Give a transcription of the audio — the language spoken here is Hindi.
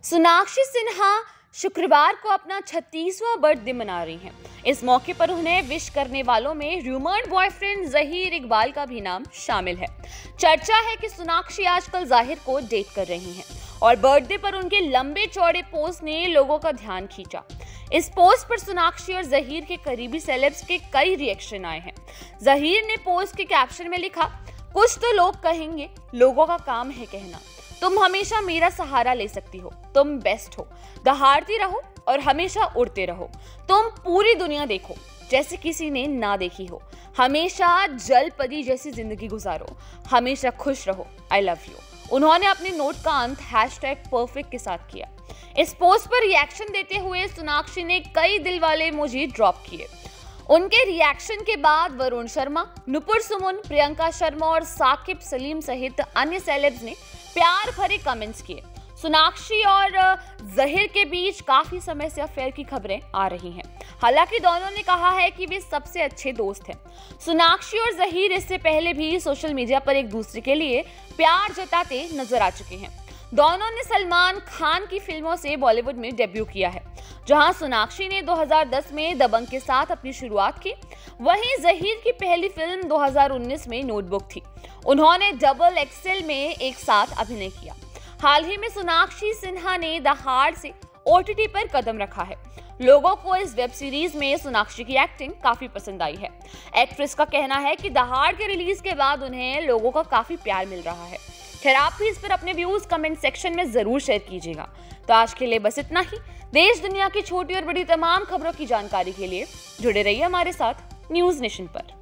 सोनाक्षी सिन्हा शुक्रवार को अपना 36वां बर्थडे मना रही हैं। इस मौके पर उन्हें विश करने वालों में रूमर्ड बॉयफ्रेंड ज़हीर इकबाल का भी नाम शामिल है। चर्चा है कि सोनाक्षी आजकल ज़ाहिर को डेट कर रही हैं और बर्थडे पर उनके लंबे चौड़े पोस्ट ने लोगों का ध्यान खींचा। इस पोस्ट पर सोनाक्षी और ज़हीर के करीबी सेलेब्स के कई रिएक्शन आए हैं। ज़हीर ने पोस्ट के कैप्शन में लिखा, कुछ तो लोग कहेंगे, लोगों का काम है कहना, तुम हमेशा मेरा सहारा ले सकती हो, तुम बेस्ट हो, दहाड़ती रहो और हमेशा उड़ते रहो, तुम पूरी दुनिया देखो जैसे किसी ने ना देखी हो, हमेशा जलपरी जैसी जिंदगी गुजारो, हमेशा खुश रहो, आई लव यू। उन्होंने अपने नोट का अंत #perfect के साथ किया। इस पोस्ट पर रिएक्शन देते हुए सोनाक्षी ने कई दिल वाले इमोजी ड्रॉप किए। उनके रिएक्शन के बाद वरुण शर्मा, नुपुर सुमन, प्रियंका शर्मा और साकिब सलीम सहित अन्य सेलेब्स ने प्यार भरे कमेंट्स किए। सोनाक्षी और ज़हीर के बीच काफी समय से अफेयर की खबरें आ रही हैं। हालांकि दोनों ने कहा है कि वे सबसे अच्छे दोस्त हैं। सोनाक्षी और ज़हीर इससे पहले भी सोशल मीडिया पर एक दूसरे के लिए प्यार जताते नजर आ चुके हैं। दोनों ने सलमान खान की फिल्मों से बॉलीवुड में डेब्यू किया है। जहां सोनाक्षी ने 2010 में दबंग के साथ अपनी शुरुआत की, वहीं ज़हीर की पहली फिल्म 2019 में नोटबुक थी। उन्होंने XXL में एक साथ अभिनय किया। हाल ही में सोनाक्षी सिन्हा ने दहाड़ से OTT पर कदम रखा है। लोगों को इस वेब सीरीज में सोनाक्षी की एक्टिंग काफी पसंद आई है। एक्ट्रेस का कहना है कि दहाड़ के रिलीज के बाद उन्हें लोगों का काफी प्यार मिल रहा है। खैर, आप भी इस पर अपने व्यूज कमेंट सेक्शन में जरूर शेयर कीजिएगा। तो आज के लिए बस इतना ही। देश दुनिया की छोटी और बड़ी तमाम खबरों की जानकारी के लिए जुड़े रहिए हमारे साथ न्यूज़ नेशन पर।